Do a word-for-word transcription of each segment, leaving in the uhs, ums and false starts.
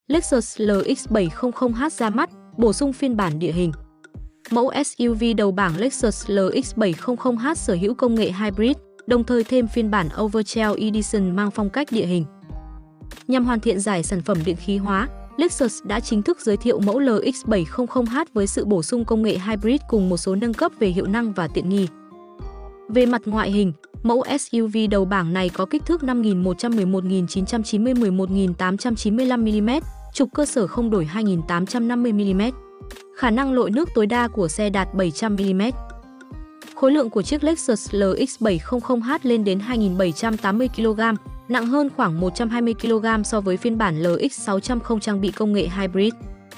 Lexus L X bảy trăm H ra mắt, bổ sung phiên bản địa hình. Mẫu ét u vê đầu bảng Lexus L X bảy trăm H sở hữu công nghệ hybrid, đồng thời thêm phiên bản Overtrail Edition mang phong cách địa hình. Nhằm hoàn thiện giải sản phẩm điện khí hóa, Lexus đã chính thức giới thiệu mẫu L X bảy trăm H với sự bổ sung công nghệ hybrid cùng một số nâng cấp về hiệu năng và tiện nghi. Về mặt ngoại hình, mẫu ét u vê đầu bảng này có kích thước năm nghìn một trăm mười một nghìn chín trăm chín mươi trên mười một nghìn tám trăm chín mươi lăm mi-li-mét, trục cơ sở không đổi hai nghìn tám trăm năm mươi mi-li-mét. Khả năng lội nước tối đa của xe đạt bảy trăm mi-li-mét. Khối lượng của chiếc Lexus L X bảy trăm H lên đến hai nghìn bảy trăm tám mươi ki lô gam, nặng hơn khoảng một trăm hai mươi ki lô gam so với phiên bản L X sáu trăm không trang bị công nghệ hybrid.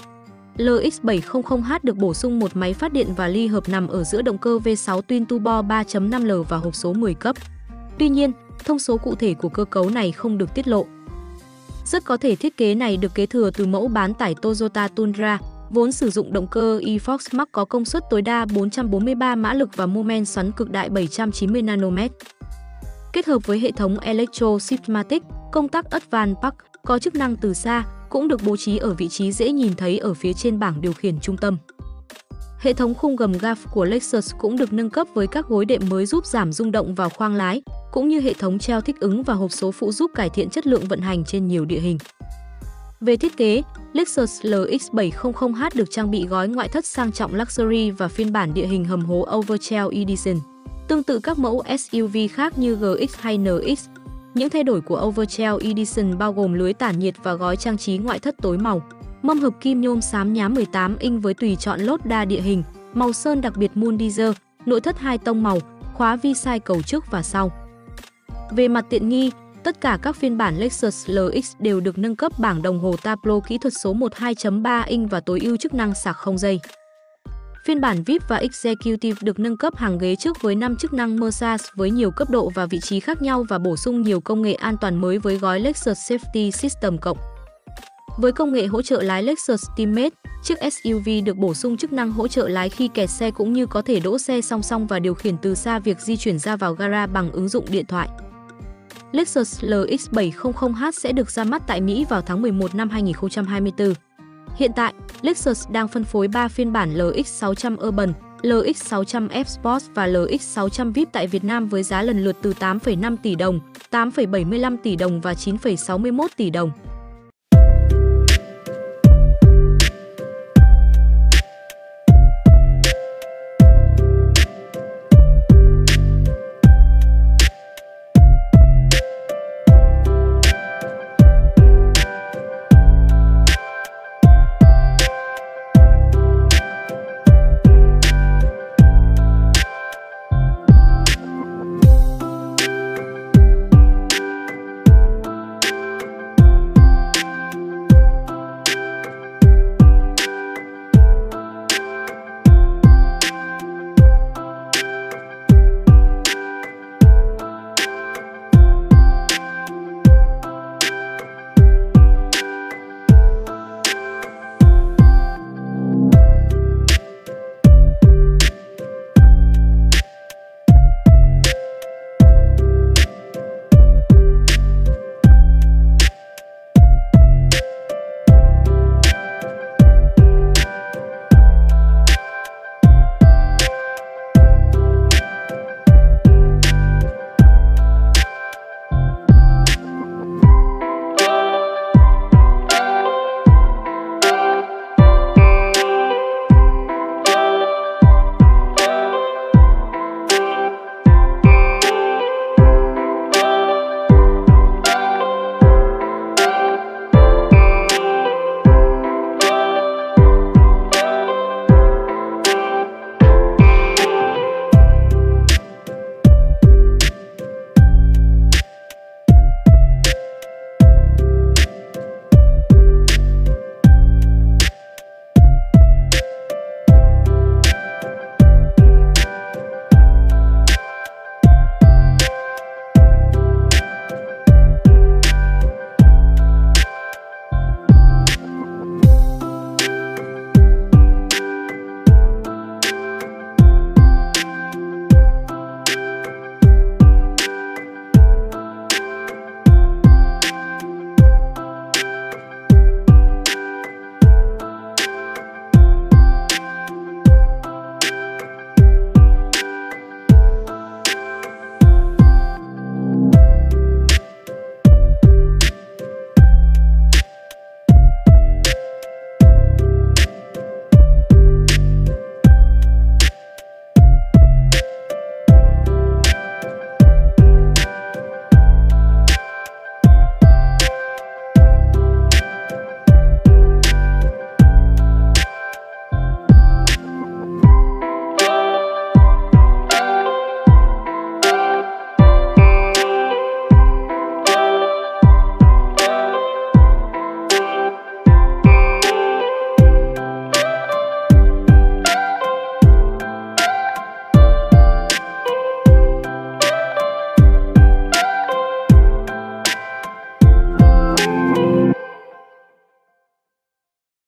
L X bảy trăm H được bổ sung một máy phát điện và ly hợp nằm ở giữa động cơ V sáu Twin Turbo ba chấm năm L và hộp số mười cấp. Tuy nhiên, thông số cụ thể của cơ cấu này không được tiết lộ. Rất có thể thiết kế này được kế thừa từ mẫu bán tải Toyota Tundra, vốn sử dụng động cơ e-Force Max có công suất tối đa bốn trăm bốn mươi ba mã lực và mô men xoắn cực đại bảy trăm chín mươi nanomet. Kết hợp với hệ thống Electro Shiftmatic, công tắc Advanced Park có chức năng từ xa, cũng được bố trí ở vị trí dễ nhìn thấy ở phía trên bảng điều khiển trung tâm. Hệ thống khung gầm ga của Lexus cũng được nâng cấp với các gối đệm mới giúp giảm rung động vào khoang lái, cũng như hệ thống treo thích ứng và hộp số phụ giúp cải thiện chất lượng vận hành trên nhiều địa hình. Về thiết kế, Lexus L X bảy trăm H được trang bị gói ngoại thất sang trọng Luxury và phiên bản địa hình hầm hố Overtrail Edition. Tương tự các mẫu ét u vê khác như G X hay N X, những thay đổi của Overtrail Edition bao gồm lưới tản nhiệt và gói trang trí ngoại thất tối màu, mâm hợp kim nhôm xám nhám mười tám inch với tùy chọn lốt đa địa hình, màu sơn đặc biệt Moon Diesel, nội thất hai tông màu, khóa vi sai cầu trước và sau. Về mặt tiện nghi, tất cả các phiên bản Lexus L X đều được nâng cấp bảng đồng hồ Tableau kỹ thuật số một hai chấm ba inch và tối ưu chức năng sạc không dây. Phiên bản vi ai pi và Executive được nâng cấp hàng ghế trước với năm chức năng massage với nhiều cấp độ và vị trí khác nhau và bổ sung nhiều công nghệ an toàn mới với gói Lexus Safety System cộng. Với công nghệ hỗ trợ lái Lexus Teammate, chiếc ét u vê được bổ sung chức năng hỗ trợ lái khi kẹt xe cũng như có thể đỗ xe song song và điều khiển từ xa việc di chuyển ra vào gara bằng ứng dụng điện thoại. Lexus L X bảy trăm H sẽ được ra mắt tại Mỹ vào tháng mười một năm hai nghìn không trăm hai mươi tư. Hiện tại, Lexus đang phân phối ba phiên bản L X sáu trăm Urban, L X sáu trăm F Sport và L X sáu trăm vi ai pi tại Việt Nam với giá lần lượt từ tám phẩy năm tỷ đồng, tám phẩy bảy mươi lăm tỷ đồng và chín phẩy sáu mươi mốt tỷ đồng.